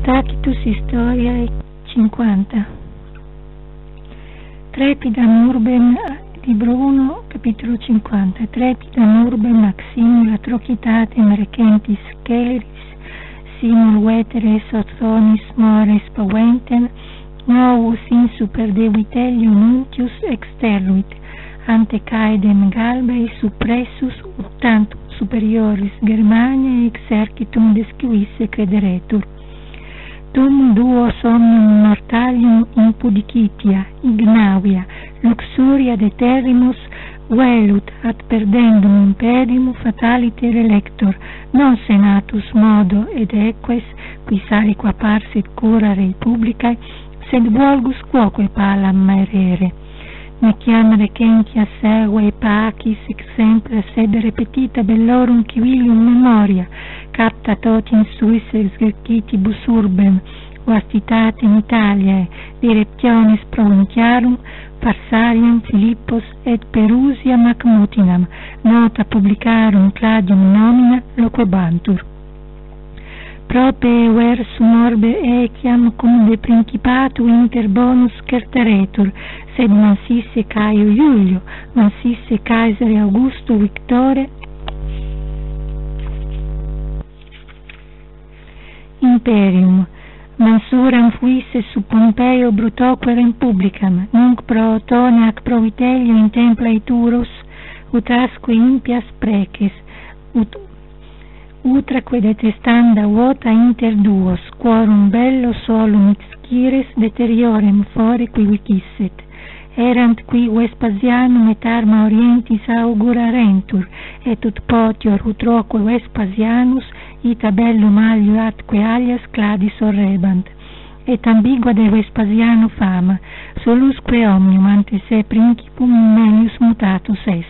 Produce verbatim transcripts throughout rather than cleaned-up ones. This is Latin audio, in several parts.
Tacitus Historiae cinquanta. Trepidam urbem, libro uno, capitolo cinquanta. Trepidam urbem Maximum atrocitatem recentis celeris, simul vetere sothonis mores paventem, novus in super de vitellium nuntius exterruit, ante caedem galbae suppressus ut tantum superioris Germaniae exercitum desquisse crederetur. Tum duo somnium mortalium impudicitia, ignavia, luxuria de terrimus, velut ad perdendum imperium fataliter elector, non senatus modo ed eques, qui saliqua parsit cura rei publicae, sed volgus quoque palam maerere. Neciam recentia segue pacis exempla sed repetita bellorum civilium memoria, capta tot in suis exercitibus urbem, vastitatem Italiae, directionis provinciarum, Farsaliam, Philippos et Perusia Macmutinam, nota publicarum cladium nomina loquebantur. Prope versum orbe eciam cum de principatu inter bonus certeretur, sed mansisse Caio Iulio, mansisse Caesare Augusto Victore imperium, mansuram fuisse su Pompeo Brutoque republicam, nunc pro Otone ac pro Vitellio in templa Iturus, utrasque impias preces, ut utraque detestanda vota inter duos, quorum bello solum scires deteriorem fore qui vicisset. Erant qui Vespasianum et arma orientis augurarentur, et ut potior utroque Vespasianus ita bellum alio atque alias cladis orrebant. Et ambigua de Vespasiano fama, solusque omnium ante se principum melius mutatus est.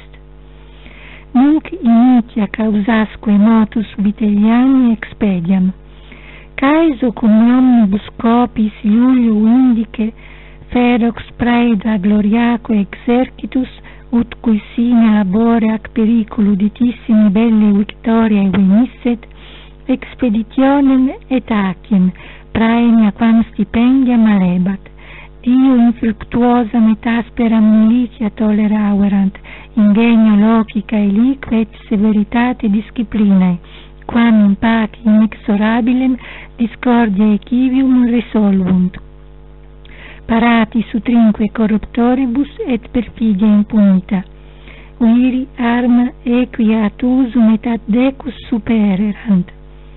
Nunc initia causasque motus Vitelliani expediam. Caeso cum omnibus copis Iulio indice ferox praeda gloriaque exercitus, ut cui sine labore ac periculu ditissimi belle victoriae venisset, expeditionem et aciem, praemia quam stipendia malebat. Dio infructuosam et asperam militia toleraverant, ingenio logica elique et severitate disciplinae, quam in pace inexorabilem discordia equivium resolvunt. Parati sutrinque corruptoribus et perfidia impunita. Viri arma equiat usum et ad decus supererant.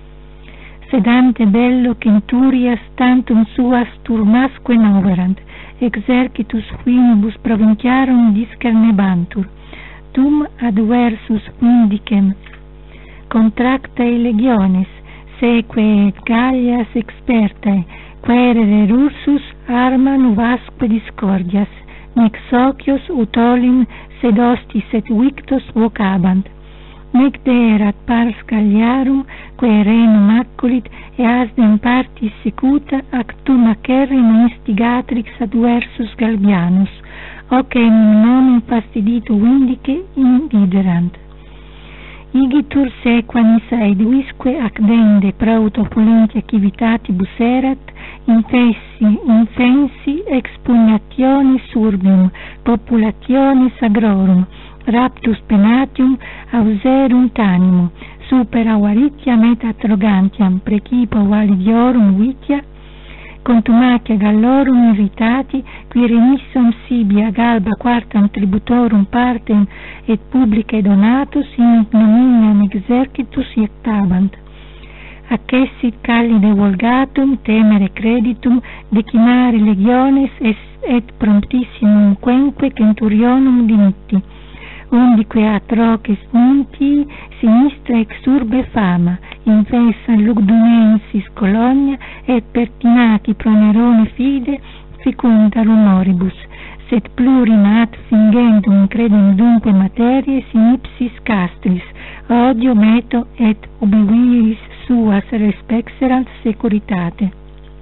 Sedante bello centurias tantum suas turmasque noverant, exercitus finibus provinciarum discernebantur. Tum adversus indicem contractae legiones, seque et Gallias expertae, quaerere Ursus arma nuvasque discordias, nec socios ut olim sed hostis et victos vocabant. Nec deerat pars Galliarum, quae renum accolit, e asdem partis secuta, ac tum acerrim instigatrix adversus Galbianus, hoc enim nomen fastidito vindice inviderant. Igitur sequanis aeduisque ac dende prauto opulentia civitatibus erat, infessi, infensi expugnationis urbium, populationis agrorum, raptus penatium auserunt animo, super avaritiam et atrogantiam, precipo validiorum vitia, contumatia gallorum irritati, qui remissum sibia galba quartam tributorum partem et publicae donatus in ignominiam exercitus iectabant. Accessit callide volgatum, temere creditum, decimare legiones et promptissimum quenque centurionum dimitti, undique atroces muntii sinistra ex urbe fama, infessa lugdunensis colonia et pertinaci pro Nerone fide fecunda rumoribus, sed plurim ad fingendum credem dunque materie sin ipsis castris, odio meto et ubiviris suas respexerant securitate.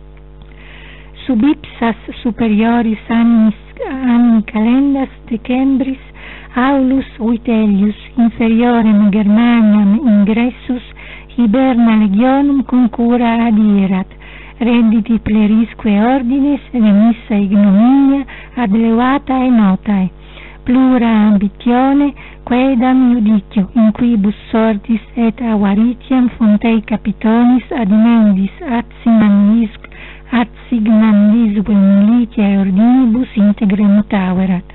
Sub ipsas superioris annis, anni calendas decembris, Aulus Vitellius inferiorem Germaniam ingressus hiberna legionum concura adierat, redditi plerisque ordines, remissa ignominia, ad levatae notae, plura ambitione, quaedam judicio, in quibus sortis et avaritiam fontei capitonis adimendis atsimandis, atsignandisque militiae ordinibus integre mutaverat.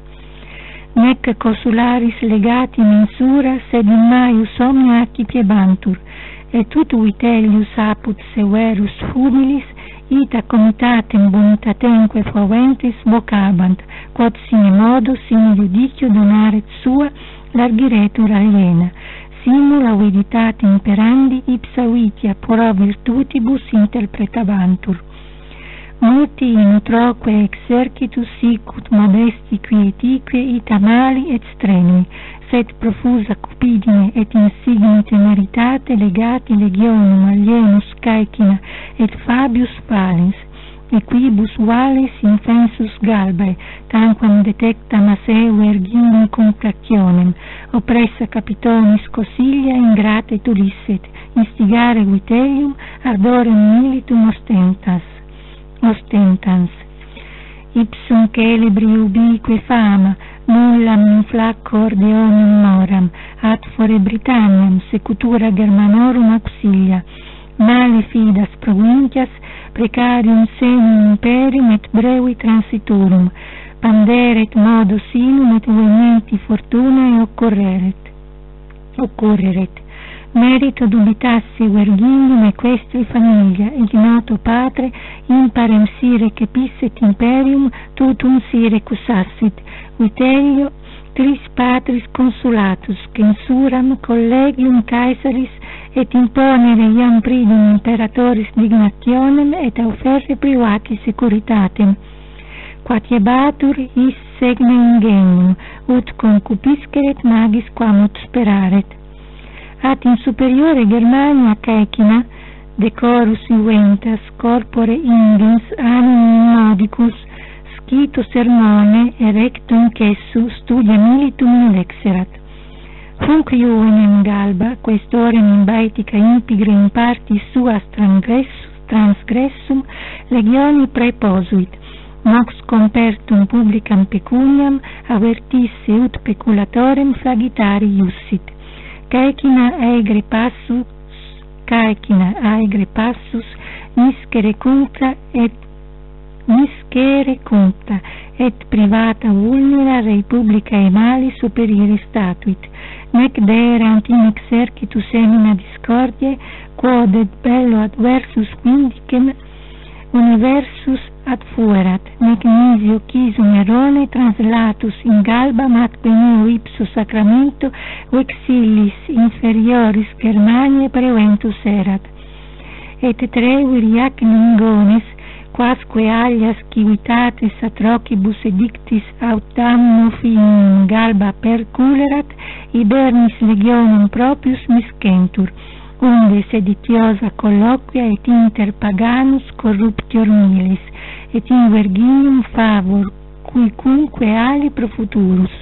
Nec consularis legati mensura, sed in maius omnia accipiebantur, et tutu vitellius apud severus humilis, ita comitatem bonitatemque foventes vocabant, quod sine modo, sine judicio donaret sua, largiretur aliena, simula viditate imperandi ipsa vitia pro virtutibus interpretabantur. Multi in utroque exercitus sicut modesti quietique ita mali et strenui, sed profusa cupidine et insigni temeritate legati legionum alienus Caecina et Fabius Valens, e quibus vales infensus Galbae, tanquam detectam aseu ergindum contractionem, oppressa capitonis cosilia ingrate turisset, instigare vitellium ardorem militum ostentas. ostentans. Ipsum celebri ubique fama, nullam in flacco ordeonum moram, ad fore Britanniam secutura Germanorum auxilia, male fidas provincias, precarium senum imperium et brevi transitorum, panderet modo sinum et vehementi fortunae occorreret. occorreret. Merito dubitassi vergindum equestri famiglia, ignoto patre, imparem sire cepisset imperium, tutum sire cusassit, vitelio tris patris consulatus, censuram collegium Caesaris, et imponere iam pridum imperatoris dignationem, et auferre privati securitatem. Quatiebatur is segne ingenium, ut concupisceret magis quamut speraret. At in superiore Germania Caecina, decorus iuventas, corpore ingens, animum modicus, scito sermone, erectum cessu, studia militum lexerat. Hunc juvenem Galba, questorem in Baetica impigre in partis suas transgressum, legioni praeposuit, mox compertum publicam pecuniam, avertisse ut peculatorem flagitari iussit. Caecina aegre passus, Caecina aegre passus, niscere cunta et niscere cunta, et privata vulnera rei publicae mali superire statuit, nec deerant in exercitus semina discordiae, quod et bello adversus vindicem universus ad fuerat, nec nisio quisum errone translatus in Galbam atque neo ipso sacramento vexillis inferioris Germaniae preventus erat. Et treviri ac ningones, quasque alias civitates atrocibus edictis autamno finem Galba perculerat, ibernis legionum proprius miscentur, unde seditiosa colloquia et inter paganus corruptior milis, et in verginium favor cuicunque ali pro futurus.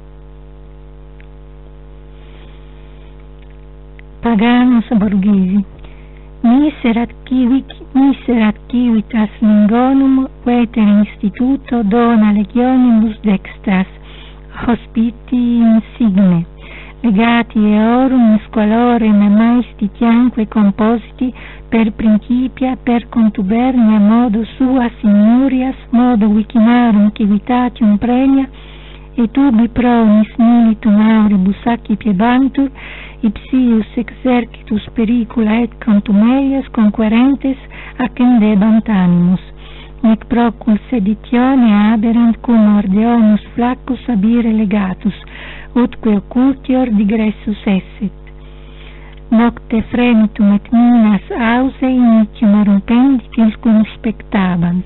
Paganus borghesi. Miserat civit, miserat civitas lingonum, veter instituto dona legionibus dextras, hospiti insigne, legati eorum squalorem maestitianque compositi per principia, per contubernia modo suas inurias, modo vicinarum civitatium premia, et ubi pronis militum auribus accipiebantur, ipsius exercitus pericula et contumelias conquerentes accendebant animus, nec procul seditione aberant cum ordeonus flaccus abire legatus, utque occultior digressus esset. Nocte frenitum et minas ause inicium rumpendi cum spectabant.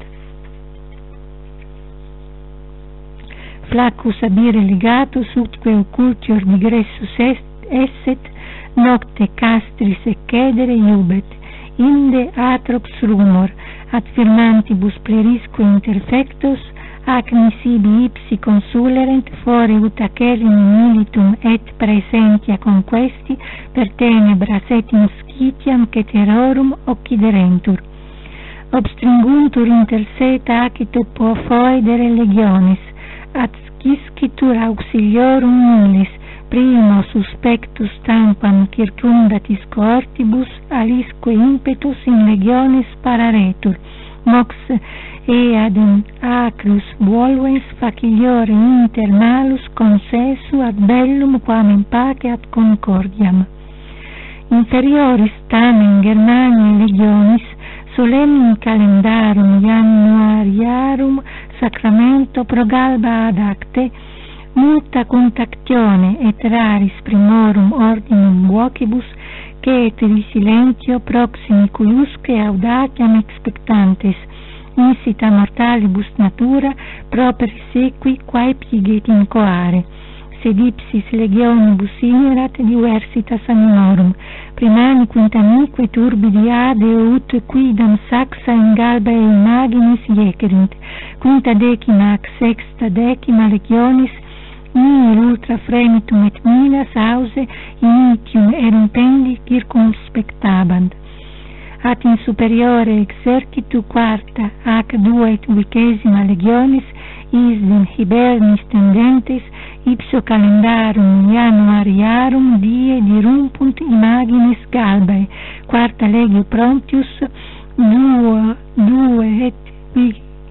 Flaccus abire legatus utque occultior digressus esset, nocte castris et cedere iubet, inde atrox rumor, ad firmantibus plerisque interfectos, ac nisibi ipsi consulerent fore ut acellim militum et praesentia conquesti per tenebras et inscitiam ceterorum occiderentur. obstringuntur inter se tacito pofoedere legiones, ad sciscitur auxiliorum nullis, primo suspectus tampam circumdatis cohortibus, alisque impetus in legiones pararetur, mox eadem acrus volvens faciliore inter malus consensu ad bellum quam in pace ad concordiam. Inferiores tamen Germaniae legionis solemnum calendarum januariarum sacramento progalba ad acte, multa contactione et raris primorum ordinum vocibus, che et di silentio proximi cuiusque audaciam expectantes, insita mortalibus natura properi sequi quae piget incoare, sed ipsis legionibus inerat diversitas animorum, primani quintamique turbidi ade ut quidam saxa in galba e imaginis iecerint, quinta decima ac sexta decima legionis, nihil ultra fremitum et minas ause initium erumpendi circumspectabant. At in superiore exercitu quarta ac dua et vicesima legionis isdem hibernis tendentes ipso calendarum januariarum die dirumpunt imagines galbae, quarta legio promptius duo due et vi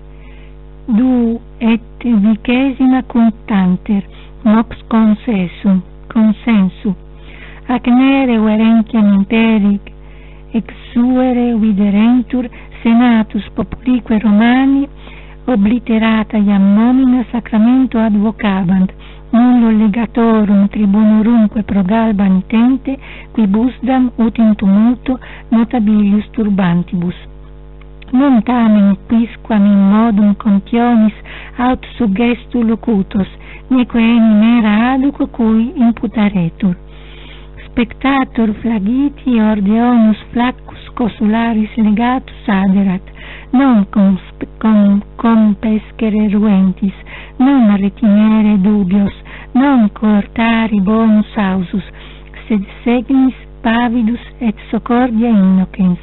du et vicesima contanter, mox consensu consensu ac nere verentiam imperi exuere viderentur senatus populique Romani obliterata iam nomina sacramento advocabant, nullo legatorum tribunurumque progalba nitente, quibusdam ut in tumulto notabilius turbantibus. Non tamen quisquam in modum contionis aut suggestu locutos, neque enim era aduco cui imputaretur. Spectator flagiti ordeonus flaccus consularis legatus aderat, non com, com, compescere ruentis, non retinere dubios, non coortari bonus ausus, sed segnis pavidus et socordia innocens.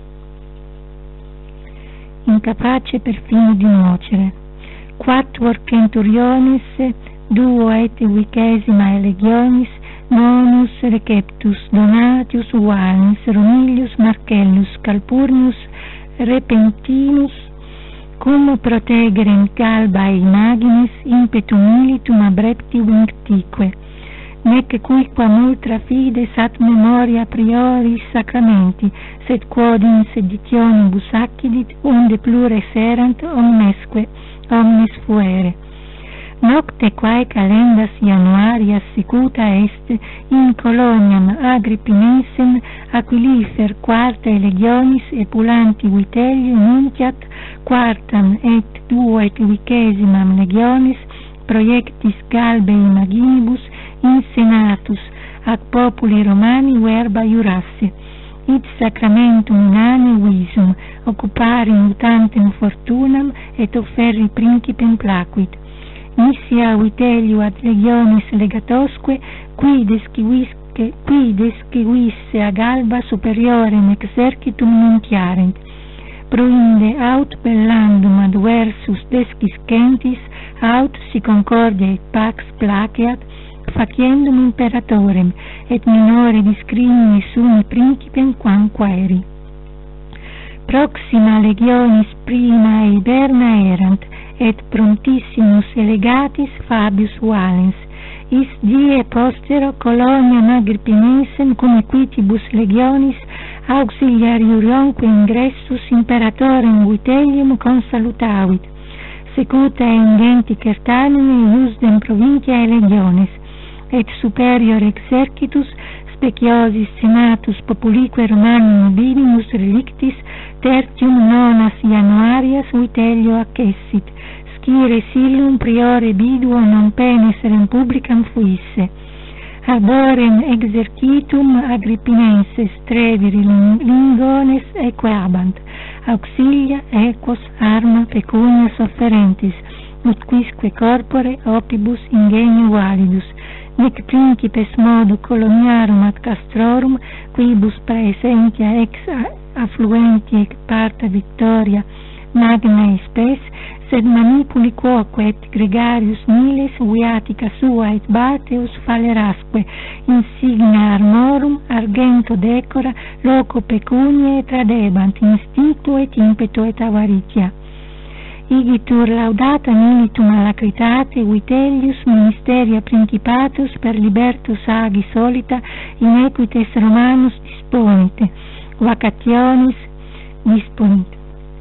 Incapace perfino di nuocere. Quattuor centuriones, duo et vicesima legionis, nonus receptus Donatius Valens, Romilius Marcellus, Calpurnius Repentinus, cum protegerem galbae imagines impetum militum abrepti vinctique, nec cuiquam ultra fides at memoria prioris sacramenti, sed quod in seditionibus accidit, onde plures erant omnesque, omnes fuere. Nocte quae calendas januarias sicuta est in coloniam Agrippinensem aquilifer quartae legionis epulanti vitellium nunciat quartam et duo et vicesimam legionis proiectis galbae imaginibus in senatus ac populi Romani verba iurasse, id sacramentum inane visum occupari mutantem fortunam et offerri principem placuit. Missia vitelliu ad legionis legatosque, qui descivisque, qui descivisse a galba superiorem exercitum nunciarent, proinde aut bellandum adversus desciscentis, aut si concordia et pax placeat, faciendum imperatorem, et minore discrimine summi principem quam quaeri. Proxima legionis prima e hiberna erant, et promptissimus elegatis Fabius Valens, is die postero coloniam Agrippinensem cum equitibus legionis auxiliariurionque ingressus imperatorem vitellium consalutavit, secuta ingenti certamine iusdem provinciae legiones, et superior exercitus speciosis senatus populique Romani nobilimus relictis tertium nonas januarias vitellio accessit, scire silum priore biduo non peneserem publicam fuisse. Arborem exercitum Agrippinenses treviri lingones equabant, auxilia equos arma pecunia sofferentis, ut quisque corpore opibus ingenio validus, nec principes modo coloniarum ad castrorum, quibus praesentia ex affluenti et parta victoria magna spes, sed manipuli quoque et gregarius miles viatica sua et Bateus falerasque, insignia armorum, argento decora, loco pecunie tradebant, instincto et impeto et avaritia. Igitur laudata militum alacritate, Vitellius ministeria principatus per libertus agi solita, in equites Romanus disponite, vacationis disponite.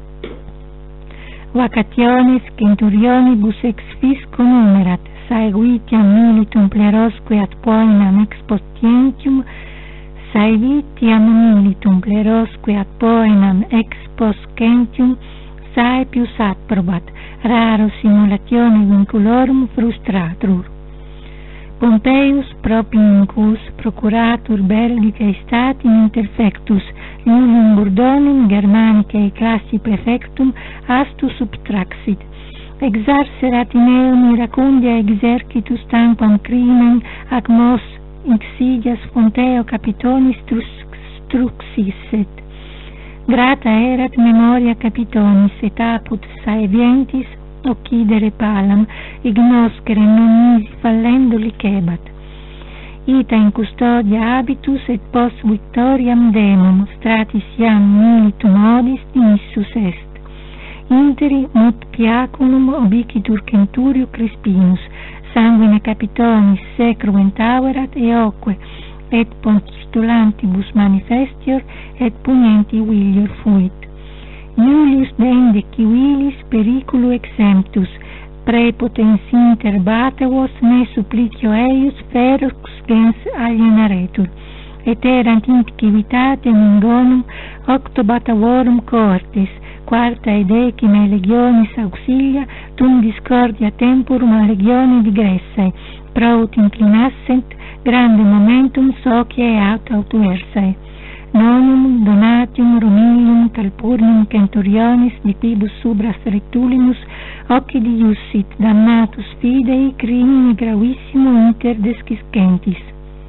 Vacationes centurionibus ex fisco numerat, saevitiam militum plerosque ad poenam expostientium, saevitiam militum plerosque ad poenam exposcentium, saepius approbat, raro simulatione vinculorum frustratur. Pompeius propincus procuratur Belgicae statim interfectus, Iulium Burdonem Germanicae classi prefectum astu subtraxit. Exarserat in eum iracundia exercitus tanquam crimen ac mos ixidias Pompeo capitonis struxisset. Grata erat memoria capitonis et apud saevientis occidere palam, ignoscere non nisi fallendo licebat. Ita in custodia habitus et post victoriam demum, stratis iam militum odis dimissus est. Interi mut piaculum obicitur centurio Crispinus, sanguine capitonis secruent auerat eoque, et postulantibus manifestior et punienti vilior fuit. Iulius dende civilis periculu exemptus, prepotens inter Batavos ne supplicio eius ferox gens alienaretur, et erant in civitate mingonum octo Batavorum cohortes, quarta et decima legionis auxilia, tum discordia temporum a legione digressae, prout inclinassent grande momentum sociae aut autuersae. Nonum donatium Romilium calpurnum centurionis de quibus subras rectulimus occidi iussit damnatus fidei crimine gravissimo inter desciscentis.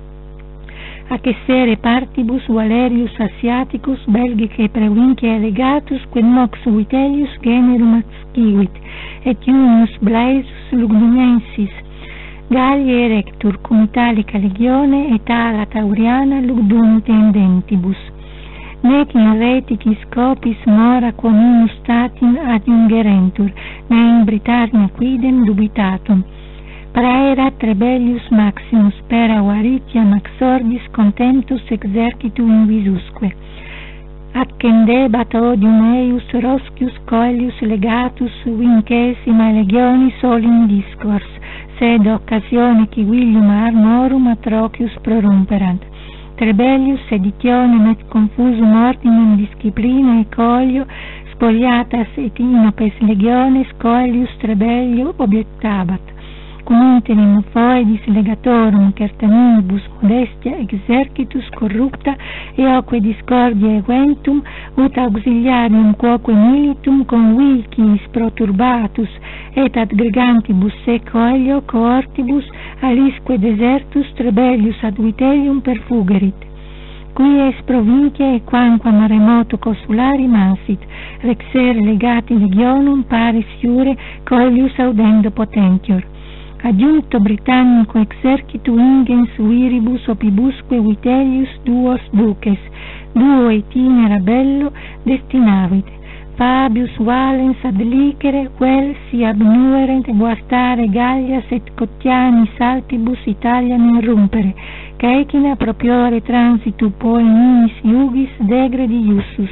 Ac essere partibus Valerius Asiaticus Belgicae provinciae legatus quid mox Vitellius generum adscivit, et Iunius Blaesus Lugdunensis Galliae erectur cum Italica legione et ala Tauriana Lugdunum tendentibus. Nec in reticis scopis mora quam minus statim adiungerentur, ne in Britannia quidem dubitatum. Praerat rebellius maximus pera varitiam axordis contemptus exercitu invisusque. Accendebat odium eius roscius coelius legatus vincesima legionis olim discors, sed occasione civilium armorum atrocius prorumperant. Trebellius seditionem et confusum ordinem disciplina e coelio, spoliatas et inopes legiones coelius Trebellio obiectabat. Cum interim foedis legatorum certanibus modestia exercitus corrupta eoque discordia eventum, ut auxiliarium quoque militum conviciis proturbatus, et ad gregantibus se coelio cohortibus alisque desertus Trebellius ad Vitellium perfugerit. Qui es provincia e quamquam remoto consulari mansit, rexere legati legionum pares iure coelius audendo potentior. Adjuncto Britannico exercitu ingens viribus opibusque Vitellius duos duces, duo itinera bello destinavit. Fabius valens ad licere vel si abnuerent guastare Gallias et Cotianis altibus Italiam irrumpere, caecina propiore transitu poeninis iugis degredi iussus.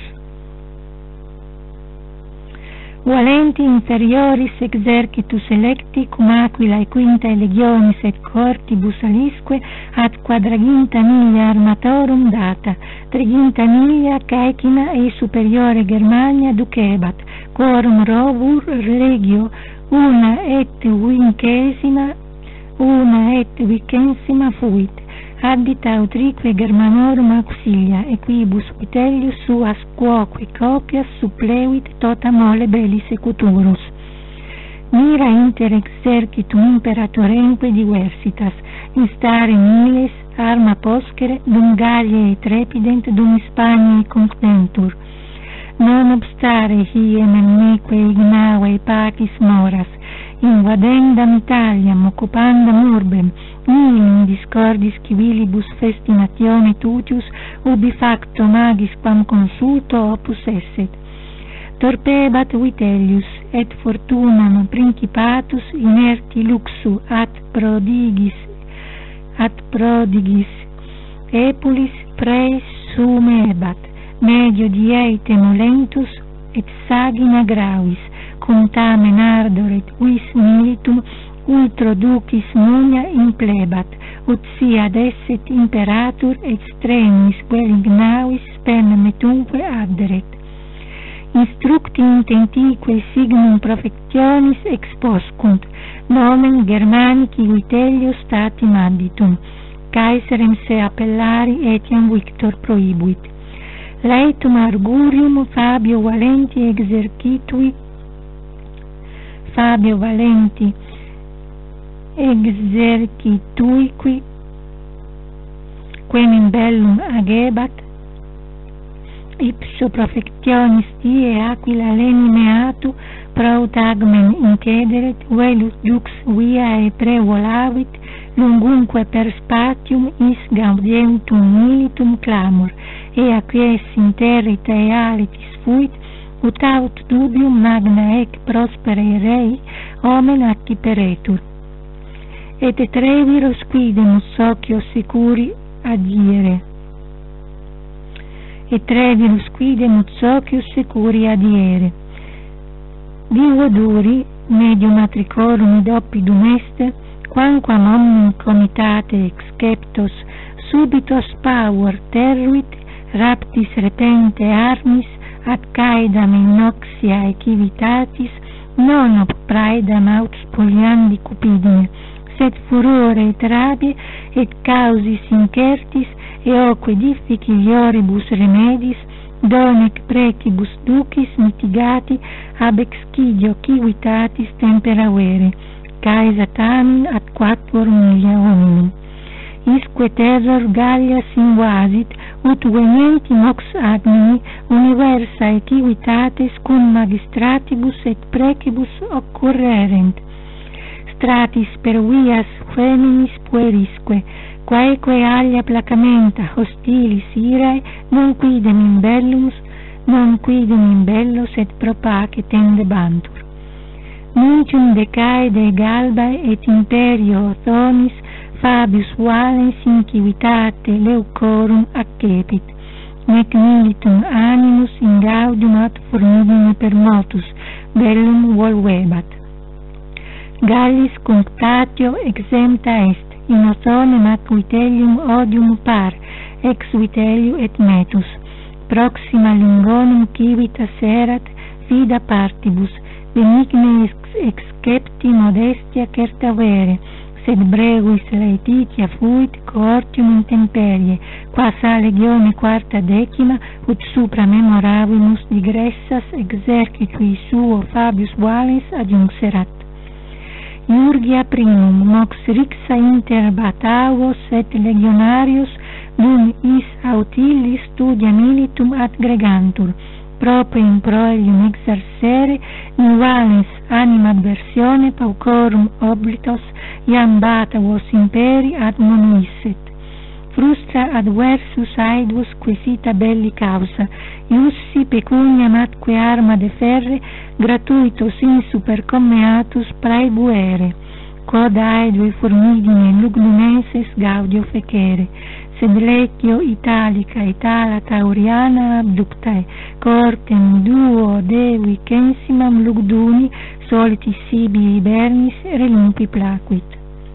Valenti inferioris exercitus electi cum Aquilae quintae legionis et cohortibus alisque ad quadraginta milia armatorum data, triginta milia caecina e superiore Germania ducebat, quorum rovur legio una et vincesima, una et vicensima fuit. Addit autrique Germanorum auxilia, e quibus Vitellius suas quoque copias supplevit tota mole belli secuturus. Mira inter exercitum imperatoremque diversitas, instare miles arma poscere dum Galliae trepident dum Hispaniae contentur. Non obstare hiem enneque ignaue pacis moras, invadendam Italiam, occupandam urbem, nihil in discordis civilibus festinatione tutius, ubi facto magis quam consulto opus esset. Torpebat Vitellius, et fortunam principatus inerti luxu at prodigis, at prodigis epulis praes sumebat, medio dietem olentus et sagina gravis, cum tamen ardor et vis militum ultro ducis munia implebat, ut siad esset imperatur et strenuis vel ignavis spem metumque adderet. Instructi intentique signum profectionis exposcunt, nomen Germanici Vitellius statim additum, Caesarem se appellari etiam Victor prohibuit. Laetum argurium Fabio Valenti exercitui Fabio Valenti exercituiqui quem in bellum agebat ipso profectionis die aquila leni meatu proutagmen incederet velus dux via e prevolavit lungumque per spatium is gaudientum militum clamor e aquies interrita e alitis fuit ut aut dubium magna ec prospere rei omen acciperetur et trevirus quidemus socios securi adire et trevirus quidemus socius securi adiere. Divo duri, medium matricorum id oppidum est, quamquam omnium comitate exceptos subitos pavor terruit, raptis repente armis, ad caedam in noxia equivitatis, non ob praedam aut spoliandi cupidine, sed furore et rabie, et causis incertis, eoque difficilioribus remedis, donec precibus ducis mitigati ab excidio civitatis temperavere, caesa tamen ad quattuor milia hominum. Isque terror Gallias invasit, ut venienti mox agmini universa equivitates cum magistratibus et precibus occurrerent. Stratis per vias feminis puerisque, quaeque alia placamenta hostilis irae, non quidem in bellus, non quidem in bellos et propace tendebantur. Nuncium decaede Galbae et imperio Othonis, Fabius Valens in civitate leucorum accepit, nec militum animus in gaudium ad formidine per motus bellum volvebat. Gallis cunctatio exempta est, in Othonem ac Vitellium odium par, ex Vitelliu et metus. Proxima lingonum civitas erat fida partibus, benigne excepti modestia certavere, sed brevis laetitia fuit coortium intemperie, quas a legione quarta decima, ut supra memoravimus digressas exercitui suo Fabius Valens adjunxerat. Iurgia primum, mox rixa inter Batavos et legionarius, dum is autilis studia militum ad gregantur, proprio in proelium exercere, in Valens anima adversione paucorum oblitos, iam Batavos imperi ad monuisset. Frustra adversus aedus quesita belli causa, iussi pecuniam atque arma de ferre, gratuitos in supercommeatus praebuere, quod aedue formidine lugdunenses gaudio fecere, sed lectio Italica et ala Tauriana abductae, cortem duo de vicensimam lugduni, soliti sibi hibernis relumpi placuit.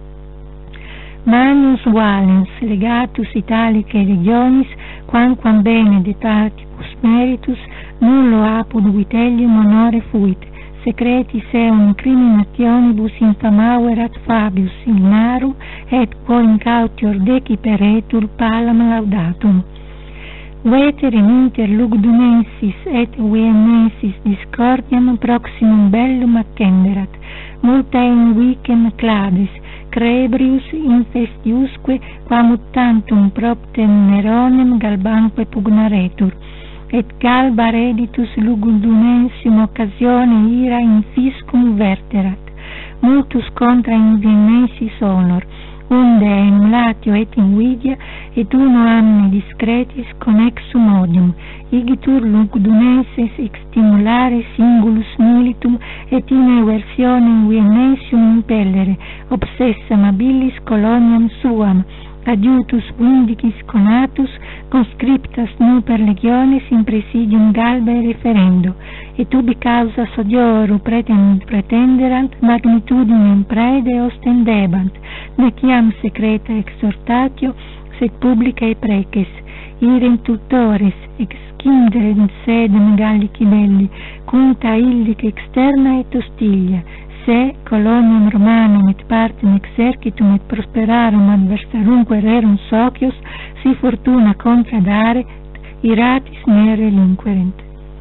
Manius Valens, legatus Italicae legionis, quamquam bene de partibus meritus, nullo apud Vitellium honore fuit, secretis eum criminationibus infamauerat Fabius ignarum, et quo incautior deciperetur palam laudatum. veterem inter Lugdunensis et Viennensis discordiam proximum bellum accenderat, multa in vicem clades, crebrius infestiusque quam tantum proptem Neronem galbanque pugnaretur, et galba reditus Lugdunensium occasione ira in fiscum verterat, multus contra Viennensis honor, unde emulatio et invidia, et uno anni discretis connexum odium, igitur Lugdunenses extimulare singulus militum, et in versionem Viennensium impellere, obsessa amabilis coloniam suam, adiutus vindicis conatus, conscriptas nu per legiones in presidium galbae referendo, et ubi causa odioru pretenderant, magnitudinem praede ostendebant, nec iam secreta exhortatio, sed publicae preces, irem tutores, excindere sedem Gallici belli, cunta illic externa et hostilia, se coloniam Romanum et partem exercitum et prosperarum adversarumque rerum socios, si fortuna contradare, iratis ne relinquerent.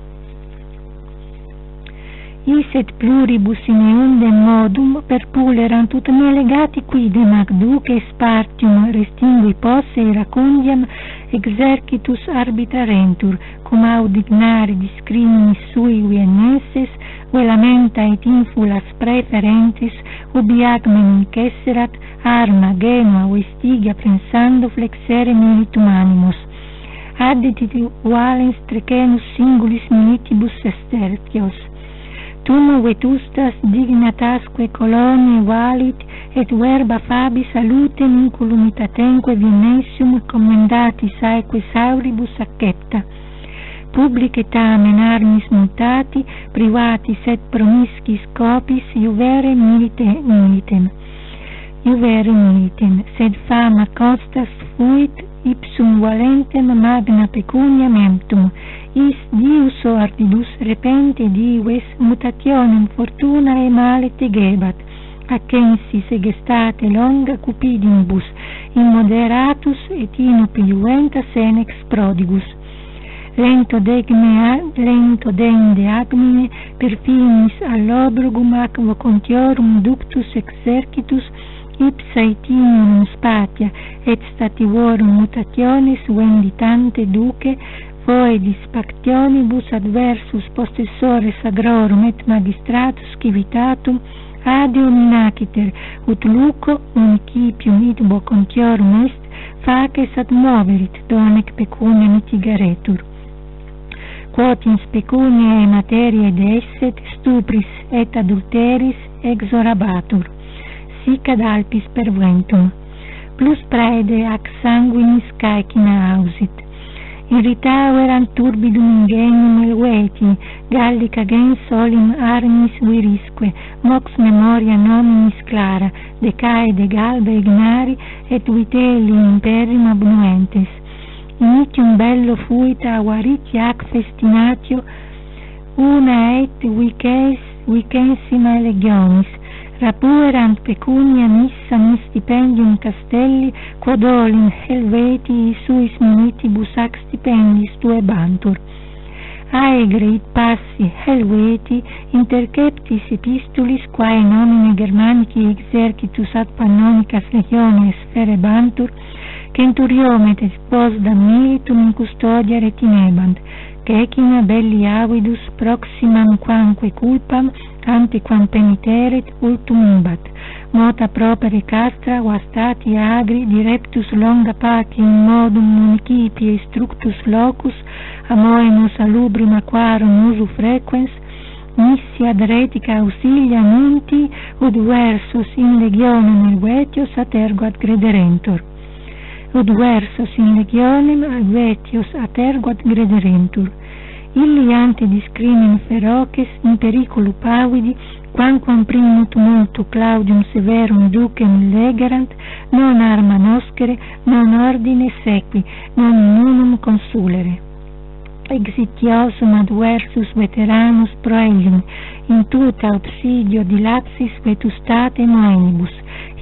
Is et pluribus in eundem modum perpulerant ut me legati quidem ac duce spartium restingui posse iracundiam exercitus arbitrarentur, cum audignari discriminis sui Viennenses, velamenta et infulas preferentis, ubi agmen cesserat, arma genua vestigia pensando flexere militum animus, addit valens trecenus singulis militibus estertios. Tum vetustas dignatasque colonie valit, et verba fabi salutem inculumitatenque Viennensium commendatis aeque sauribus accepta. Publice tamen armis mutati, privatis et promiscis copis iuvere milite militem. Iuvere militem, sed fama costas fuit ipsum valentem magna pecunia mentum, is dius ordidus repente dives mutationem fortunae male tegebat, accensis egestate longa cupidinibus, immoderatus et inopi juventa senex prodigus. Lento degme lento dende agmine per finis allobrugum ac vocontiorum ductus exercitus, ipsa itinerum spatia et stativorum mutationis venditante duce, foedis pactionibus adversus possessores agrorum et magistratus civitatum adium inaciter, ut luco municipium idbo contiorum est, faces ad moverit, donec pecunia mitigaretur. Quod in pecunia e materia desset, stupris et adulteris exorabatur, sic ad Alpis perventum, plus praede ac sanguinis caecina ausit. Irritaverant turbidum ingenium elveti, Gallica gens solim armis virisque, mox memoria nominis clara, decae de galba ignari, et vitelli imperium abnuentes. Initium bello fuit avariti ac festinatio, una et vices, vicensima legionis, rapuerant pecunia missa in stipendium castelli, quod olim Helvetii suis minitibus ac stipendis tuebantur. Aegre it passi Helveti interceptis epistulis quae nomine Germanici exercitus ad Pannonicas legiones ferebantur, centuriomet et posdam militum in custodia retinebant, caecina belli avidus proximam quamque culpam antequam peniteret ultum imbat, mota propere castra vastati agri direptus longa pati in modum municipie structus locus amoemus alubrum aquarum usu frequens, missi ad retica ausilia nunti ud versus in legionem helvetios atergo ad grederentur. Ud versus in legionem helvetios atergo ad grederentur. Illi ante discrimen feroces in periculu pavidi, quamquam primum tumultu Claudium Severum ducem legerant, non arma noscere, non ordine sequi, non unum consulere. Exitiosum adversus veteranus proelium, in tuta obsidio dilapsis vetustate moenibus,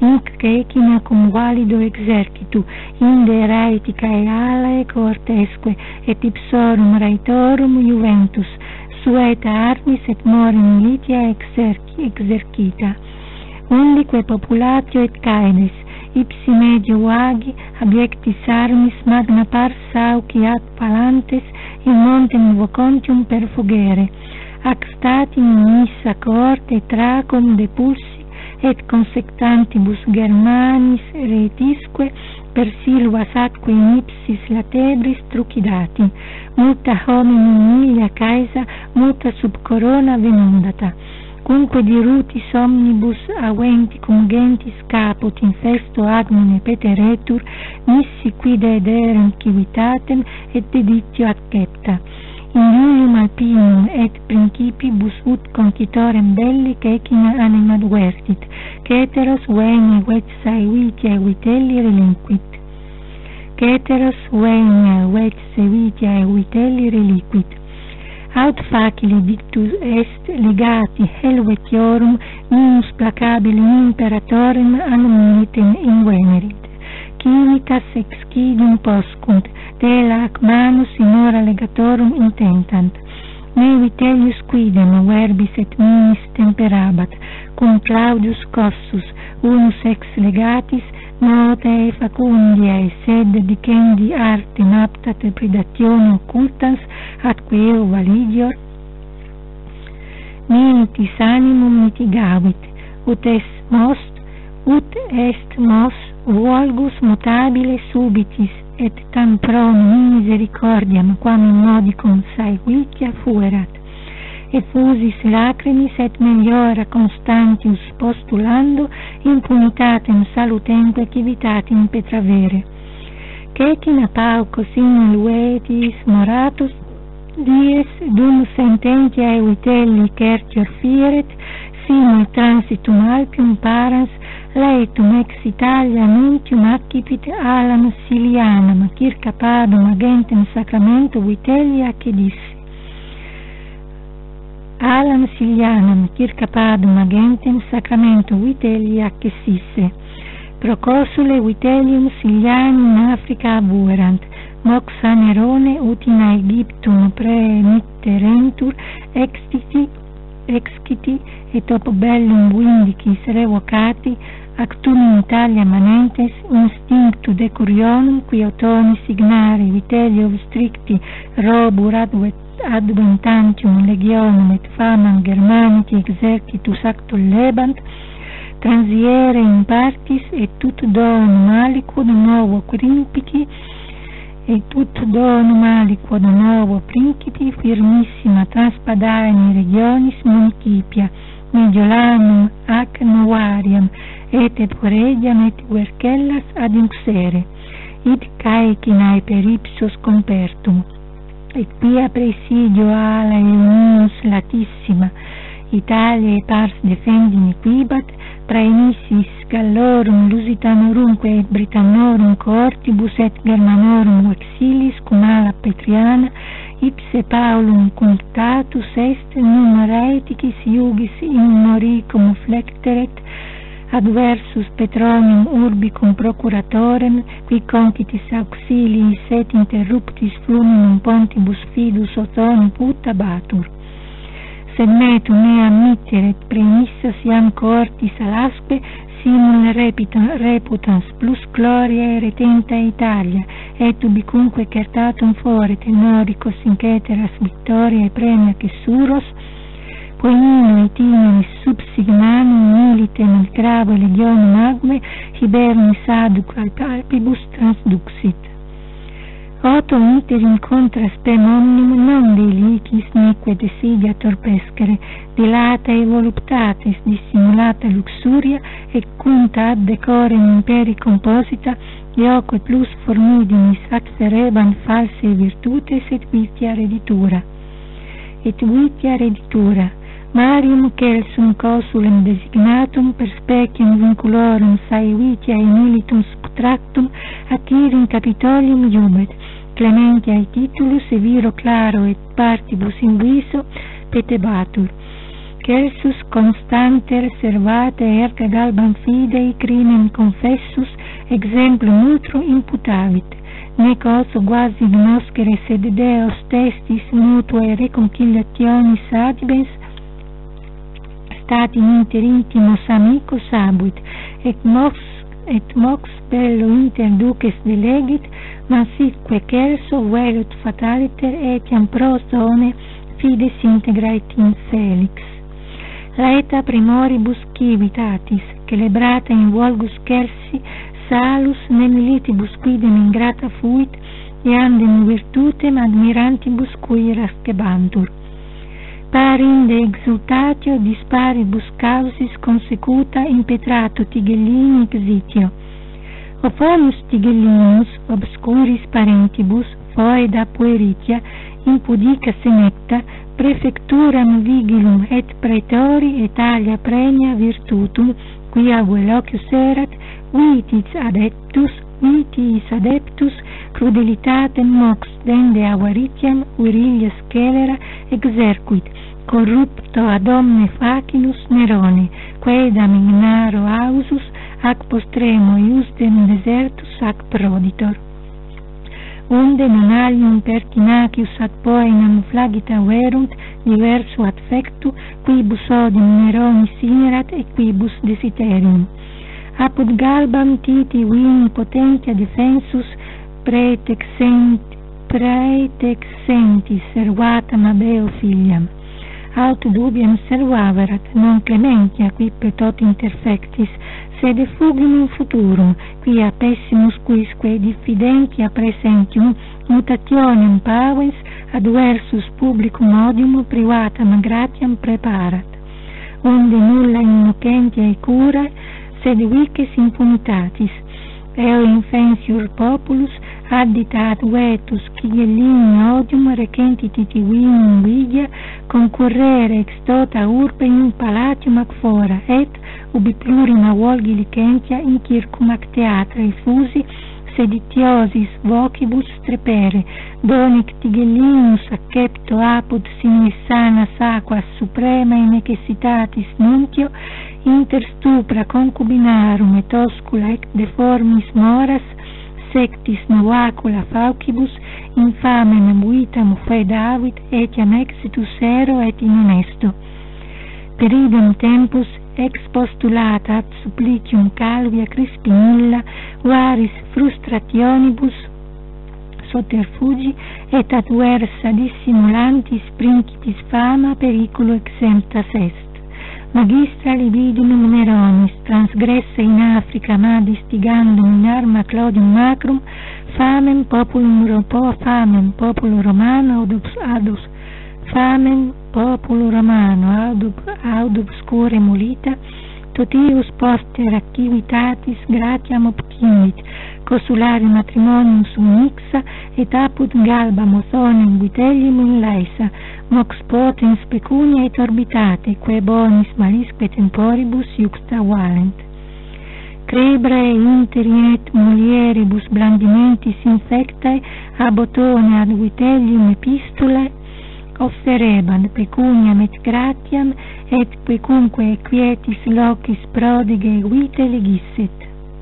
sinc cecina cum valido exercitu, inde raeticae alae coortesque, et ipsorum raetorum juventus, sueta armis et more militia exerci, exercita. Undique populatio et caedes, ipsi medio vagi, abiectis armis magna pars sauci ad palantes, in montem vocontium perfugere, ac statim missa coorte tracum depulsi, et consectantibus Germanis retisque per silvas atque in ipsis latebris trucidati, multa hominum milia caesa, multa sub corona venundata, cunque dirutis omnibus aventi cum gentis caput infesto agmine peteretur, missi quide ederem civitatem et deditio accepta. In Iulium Alpinum et principibus ut concitorem belli cecina animat vertit, ceteros venia vetsae vitia vitelli relinquit. Ceteros venia vetsae vitia vitelli reliquit. Aut facile dictus est legati helvetiorum minus placabilim imperatorem annum militem invenerit. Civitas excidum poscunt, tela ac manus in ora legatorum intentant. Ne Vitellius quidem verbis et minis temperabat, cum Claudius Cossus, unus ex legatis, notae facundiae sed dicendi artem aptate predatione occultans, atque eo validior, militis animum mitigavit, ut est most, ut est mos volgus mutabile subitis, et tam pronum misericordiam quam in modicum sae vitia fuerat, effusis lacrimis et meliora constantius postulando impunitatem salutemque civitatem petravere. Cecina paucos in luetis moratus dies dum sententiae vitelli certior fieret, simul transitum Alpium parans laetum ex Italia nuntium accipit alam Silianam, circa padum agentem sacramento vitelli acedisse. Alam Silianam, circa padum agentem sacramento vitelli accessisse. Procosule vitellium Siliani in Africa abuerant, mox a Nerone ut in Aegyptum premitterentur extiti, exciti et op bellum vindicis revocati, actum in Italia manentes instinctu decurionum qui autoni signare Vitellio stricti robur adventantium legionum et famam Germanici exercitus actul lebant, transiere in partis et tut donum aliquod novo principi et tut donum aliquod novo principi firmissima transpadaini regionis municipia Mediolanum ac novariam et et Porediam et Vercellas adunxere, id caecinae per ipsos compertum, et pia presidio ala eunius latissima, Italia pars defendini quibat, praemissis Gallorum Lusitanurumque et Britannorum coortibus et Germanorum vexilis cum ala Petriana, ipse Paulum cunctatus est num raeticis iugis in moricum flecteret, adversus Petronium urbicum procuratorem, qui concitis auxiliis et interruptis fluminum pontibus fidus Othoni puta batur. Sed metum mea mitteret premissas iam coortis alasque, simul reputans plus gloriae retenta Italia, et ubicunque certatum fore tenoricos in ceteras victoriae premia Cessuros, poenino et inis subsignanum militem et grave legionum agme hibernis aduc Alpibus transduxit. Otto inter in contra spem omnium non delicis neque desidia torpescere, dilata e voluptates dissimulata luxuria, et cunta ad decorem imperi composita, ioque plus formidinis adferebant falsae virtutes et vitia reditura. Et vitia reditura, Marium celsum consulem designatum per speciem vinculorum sae vitiae militum subtractum attir in Capitolium iubet, clementiae titulus e viro claro et partibus in viso petebatur. Celsus constanter servate erga galbam fidei crimen confessus exemplum ultro imputavit, nec osso quasi gnoscere sed Deos testis mutuae reconciliationis adibens stati inter intimos amicos abuit, et mox, et mox bello inter duces delegit, ma sitque Celso velut fataliter etiam pros zone fides integrait in felix. Laeta primoribus civitatis, celebrata in volgus Celsi, salus ne militibus quidem ingrata fuit, eandem virtutem admirantibus cui rascebantur. Parinde exultatio disparibus causis consecuta impetrato Tigellini exitio. Ophomus Tigellinus obscuris parentibus, foeda pueritia, impudica senecta, prefecturam vigilum et praetori et alia premia virtutum, quia velocius erat, vitis adeptus, vitis adeptus, crudelitatem mox dende avaritiam virilia scelera exerquit, corrupto ad omne facinus Nerone, quaedam ignaro ausus, ac postremo iusdem desertus ac proditor. Unde non alium pertinacius ad poenam flagita verunt, diverso ad fectu, quibus odium Neroni sinerat et quibus desiterium. Apud galbam Titi vini potentia defensus praetexent, praetexentis servatam abeo filiam. Aut dubiam servaverat, non clementia quippe tot interfectis, sed effugim in futurum, quia pessimus quisque diffidentia presentium mutationem pavens adversus publicum odium privatam gratiam preparat, onde nulla innocentia e cura, sed vices impunitatis, eo infensiur populus additat vetus Tigellini odium recenti titivini invidia concurrere ex tota urbe in palatium ac fora, et ubi plurima volgi licentia in circum ac theatra effusi seditiosis vocibus strepere, donic Tigellinus accepto apud sine sanas aquas suprema in necessitatis nuntio, inter stupra concubinarum et oscula ec deformis moras, sectis novacula faucibus, infamem vitam fedavit, etiam exitus ero et inhonesto. Per idem tempus ex postulata ad supplicium Calvia Crispinilla, varis frustrationibus soterfugi et adversa dissimulantis principis fama periculo exemptas est. Magistra libidinum Neronis, transgressa in Africa madis tigandum in arma Claudium Macrum, famem populum ropo, famem populo Romano audus, audus famem populo Romano aud, aud obscure mulita, totius poster activitatis gratiam obtimit, consulare matrimonium summixa, et apud galbam othonem vitellium in laesa, mox potens pecunia et orbitate, quae bonis malisque temporibus iuxta valent. Crebrae interiet mulieribus blandimentis infectae ab otone ad vitellium epistulae offerebant pecuniam et gratiam, et quecunque quietis locis prodige vitae legisset.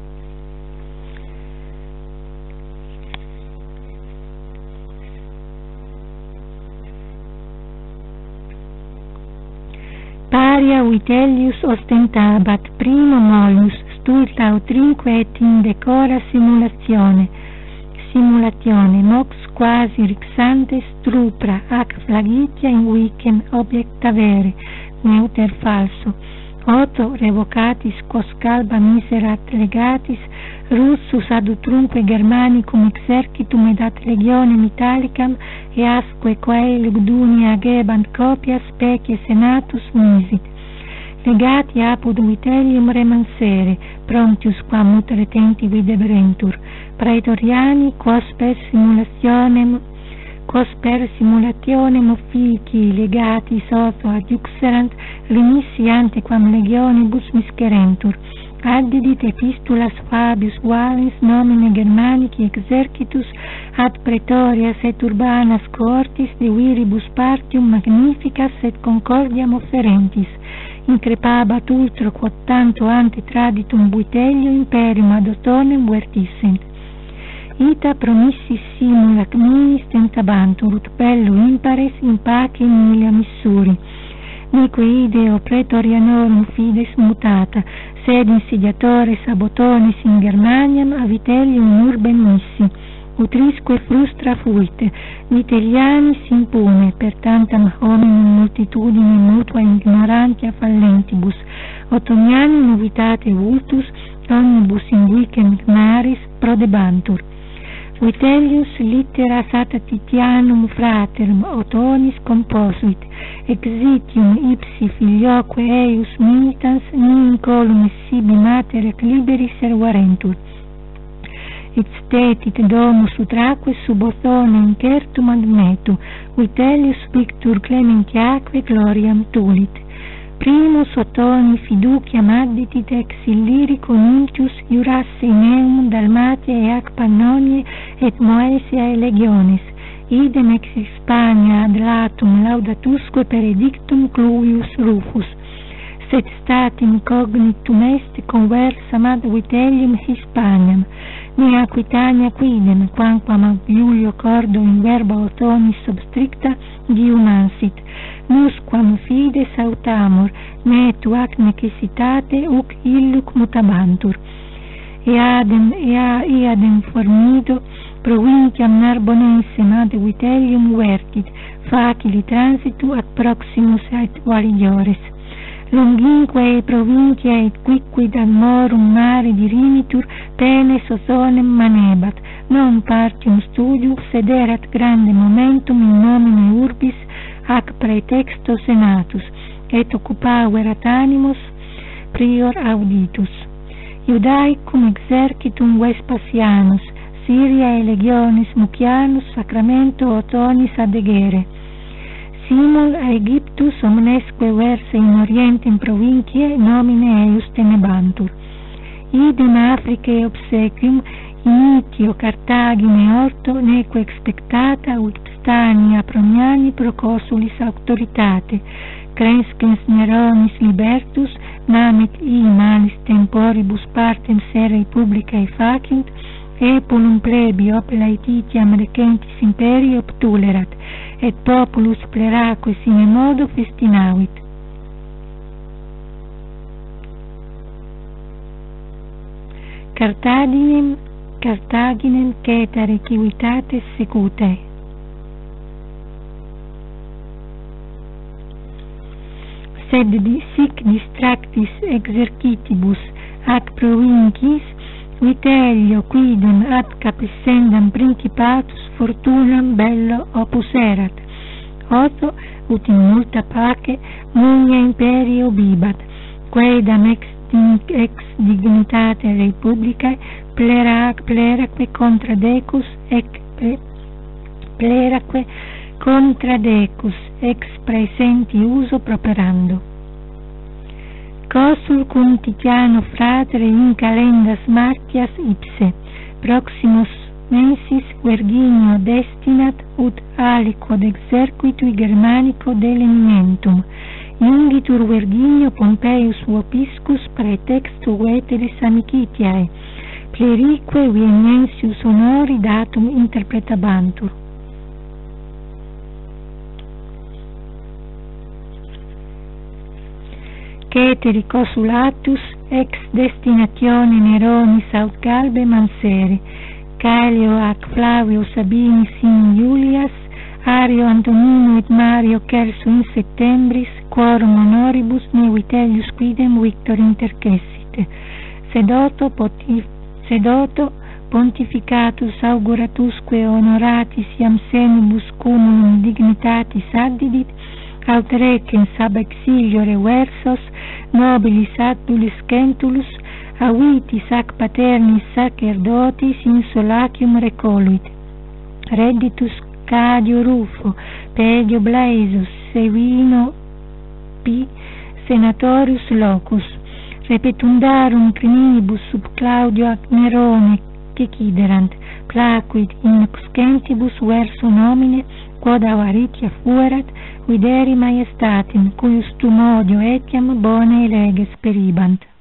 Paria Vitellius ostentabat primo molus stulta utrinque et indecora simulatione, simulatione mox quasi rixante strupra ac flagitia in vicem obiectavere, neuter falso, Otto revocatis quos calba miserat legatis, Russus ad utrumque Germanicum exercitum ed ad legionem Italicam, e asque quae lugdunia gebant copias specie senatus misit. Legati apud vitellium remansere, promptius quam ut retenti videbrentur, praetoriani quos per simulationem quos per simulationem officii legati soto adjuxerant, remissi ante quam legionibus miscerentur, addidit epistulas Fabius Valens nomine Germanici exercitus ad praetorias et urbanas cohortis de viribus partium magnificas et concordiam offerentis, increpabat ultro quod tanto ante traditum Vitellium imperium ad Otonem vertissent. Ita promissis simul ac minis tentabantur, ut bello impares in pace milia missuri. Neque ideo praetorianorum fides mutata, sed insidiatores abotones in Germaniam a Vitellium urbem missi, utrisque frustra fuit, Vitellianis impune, per tantam hominum multitudine mutua ignorantia fallentibus, Otoniani novitate vultus, omnibus invicem ignaris prodebantur. Vitellius littera sata Titianum fraterum Otonis composuit, exitium ipsi filioque eius militans nin colum sibi mater et liberis servarentur. Et stetit domus utraque sub Othonem certum admetu, Vitellius victur clementiaque gloriam tulit. Primus Otoni fiduciam additit ex Illirico Nuntius iurasse in eum Dalmatia e ac Pannonie et Moesia e legiones, idem ex Hispania ad latum laudatusque per edictum Cluvius Rufus, sed statim cognitum est conversam ad Vitellium Hispaniam, ne Aquitania quidem, quamquam ab Iulio cordo in verba Otonis obstricta diumansit, nusquam fides autamur, ne tu ac necessitate uc illuc mutabantur. Eadem, ea, eadem formido, provinciam Narbonensem ad Vitellium vertit, facili transitu ad proximus et validiores. Longinque provincia et quicquid ad morum mare dirimitur, penes Othonem manebat, non partium studiu, sed erat grande momentum in nomine urbis, ac praetexto senatus, et occupaverat animos prior auditus. Iudaicum exercitum Vespasianus, Syria e legiones Mucianus sacramento Otonis adegere. Simul Aegyptus omnesque versa in orientem provinciae nomine eius tenebantur. Idem Africae obsequium initio Carthagine orto neque expectata ut stania Proniani proconsulis auctoritate, crescens Neronis libertus, namet I malis temporibus partem serei publicae facint, epulum plebi op laetitiam recentis imperi obtulerat, et populus pleraque sine modo festinavit. Carthaginem, Carthaginem cetare civitates secute. Sed di sic distractis exercitibus ac provincis, Vitellio quidem ad capessendam principatus fortunam bello opus erat. Otho, ut in multa pace, munia imperio bibat, quaedam ex, ex dignitate republicae plerac, pleraque contra decus, ec pleraque contra decus, ex praesenti uso properando. Consul cum Titiano fratere in calendas Martias ipse, proximus mensis Verginio destinat ut aliquod exerquitui Germanico delenimentum, ingitur Verginio Pompeius Vopiscus praetextu veteris amicitiae, plerique Viennensius honori datum interpretabantur. Ceteri consulatus ex destinatione Neronis aut Galbe mansere, Caelio ac Flavio Sabini sin Iulias, Ario Antonino et Mario Celso in septembris, quorum honoribus ne Vitellius quidem victor intercessite, sedoto, potif, sedoto pontificatus auguratusque honoratis iam senibus cumulum dignitatis addidit, aut recens ab exiliore versos, nobilis addulis Scentulus, avitis ac paternis sacerdotis in solacium recoluit, redditus Cadio Rufo, Pedio Blaesus, Sevino P. Senatorius locus, repetundarum criminibus sub Claudio ac Nerone queciderant, clacuit in scientibus verso nomine, quod avaritia fuerat, videri maiestatem, cuius tum odio etiam bone leges peribant.